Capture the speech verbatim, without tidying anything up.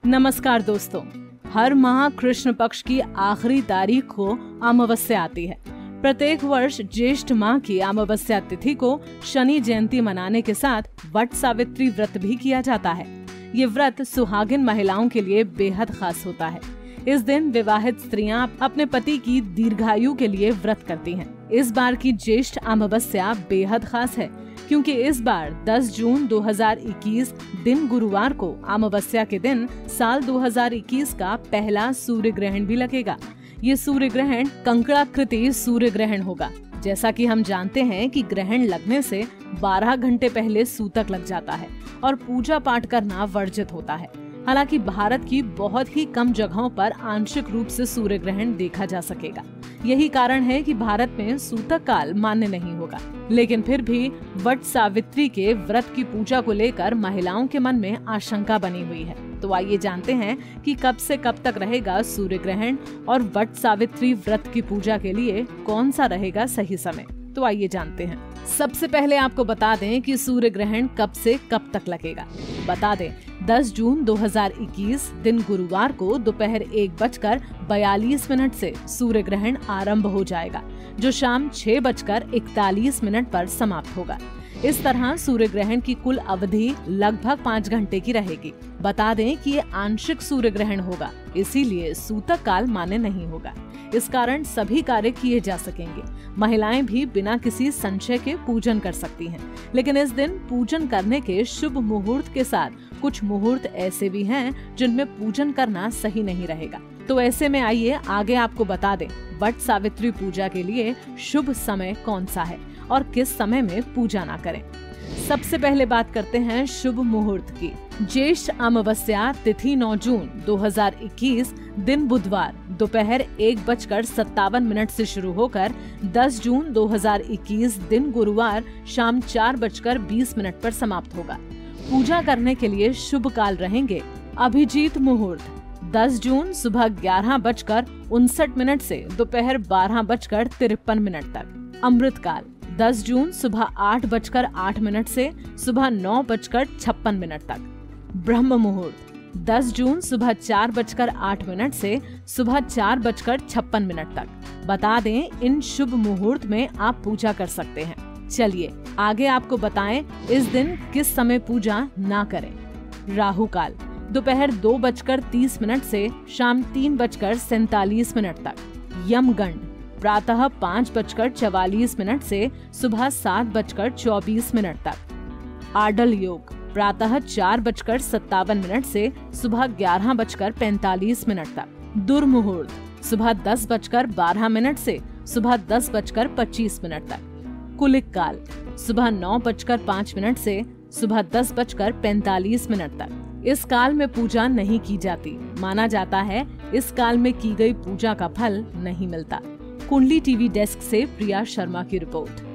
नमस्कार दोस्तों, हर माह कृष्ण पक्ष की आखिरी तारीख को अमावस्या आती है। प्रत्येक वर्ष ज्येष्ठ माह की अमावस्या तिथि को शनि जयंती मनाने के साथ वट सावित्री व्रत भी किया जाता है। ये व्रत सुहागिन महिलाओं के लिए बेहद खास होता है। इस दिन विवाहित स्त्रियां अपने पति की दीर्घायु के लिए व्रत करती हैं। इस बार की ज्येष्ठ अमावस्या बेहद खास है क्योंकि इस बार दस जून दो हज़ार इक्कीस दिन गुरुवार को अमावस्या के दिन साल दो हज़ार इक्कीस का पहला सूर्य ग्रहण भी लगेगा। ये सूर्य ग्रहण कंकड़ाकृति सूर्य ग्रहण होगा। जैसा कि हम जानते हैं कि ग्रहण लगने से बारह घंटे पहले सूतक लग जाता है और पूजा पाठ करना वर्जित होता है। हालांकि भारत की बहुत ही कम जगहों पर आंशिक रूप से सूर्य ग्रहण देखा जा सकेगा। यही कारण है कि भारत में सूतक काल मान्य नहीं होगा। लेकिन फिर भी वट सावित्री के व्रत की पूजा को लेकर महिलाओं के मन में आशंका बनी हुई है। तो आइए जानते हैं कि कब से कब तक रहेगा सूर्य ग्रहण और वट सावित्री व्रत की पूजा के लिए कौन सा रहेगा सही समय। तो आइए जानते हैं। सबसे पहले आपको बता दें कि सूर्य ग्रहण कब से कब तक लगेगा। बता दें दस जून दो हज़ार इक्कीस दिन गुरुवार को दोपहर एक बजकर बयालीस मिनट से सूर्य ग्रहण आरंभ हो जाएगा, जो शाम छह बजकर इकतालीस मिनट पर समाप्त होगा। इस तरह सूर्य ग्रहण की कुल अवधि लगभग पाँच घंटे की रहेगी। बता दें कि ये आंशिक सूर्य ग्रहण होगा, इसीलिए सूतक काल मान्य नहीं होगा। इस कारण सभी कार्य किए जा सकेंगे। महिलाएं भी बिना किसी संशय के पूजन कर सकती हैं। लेकिन इस दिन पूजन करने के शुभ मुहूर्त के साथ कुछ मुहूर्त ऐसे भी हैं जिनमें पूजन करना सही नहीं रहेगा। तो ऐसे में आइए आगे आपको बता दें वट सावित्री पूजा के लिए शुभ समय कौन सा है और किस समय में पूजा ना करें। सबसे पहले बात करते हैं शुभ मुहूर्त की। ज्येष्ठ अमावस्या तिथि नौ जून दो हज़ार इक्कीस दिन बुधवार दोपहर एक बजकर सत्तावन मिनट से शुरू होकर दस जून दो हज़ार इक्कीस दिन गुरुवार शाम चार बजकर बीस मिनट पर समाप्त होगा। पूजा करने के लिए शुभ काल रहेंगे अभिजीत मुहूर्त दस जून सुबह ग्यारह बजकर उनसठ मिनट से दोपहर बारह बजकर तिरपन मिनट तक। अमृत काल दस जून सुबह आठ बजकर आठ मिनट से सुबह नौ बजकर छप्पन मिनट तक। ब्रह्म मुहूर्त दस जून सुबह चार बजकर आठ मिनट से सुबह चार बजकर छप्पन मिनट तक। बता दें इन शुभ मुहूर्त में आप पूजा कर सकते हैं। चलिए आगे आपको बताएं इस दिन किस समय पूजा ना करें। राहु काल दोपहर दो बजकर तीस मिनट से शाम तीन बजकर सैतालीस मिनट तक। यमगंड प्रातः पाँच बजकर चवालीस मिनट से सुबह सात बजकर चौबीस मिनट तक। आडल योग प्रातः चार बजकर सत्तावन मिनट से सुबह ग्यारह बजकर पैंतालीस मिनट तक। दुर्मुहूर्त सुबह दस बजकर बारह मिनट से सुबह दस बजकर पच्चीस मिनट तक। कुलिक काल सुबह नौ बजकर पाँच मिनट से सुबह दस बजकर पैंतालीस मिनट तक। इस काल में पूजा नहीं की जाती। माना जाता है इस काल में की गई पूजा का फल नहीं मिलता। कुंडली टीवी डेस्क से प्रिया शर्मा की रिपोर्ट।